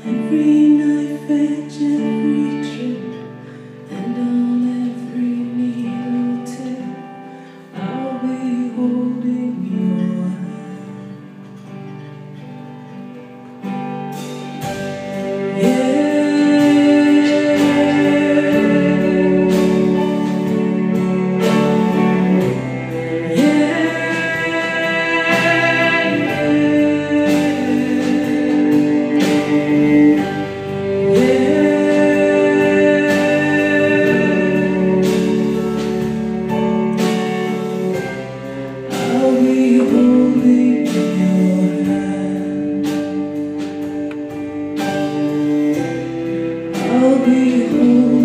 Every knife edge, every trip, and on every needle tip, I'll be holding your hand. Yeah. I'll be holding your hand. I'll be holding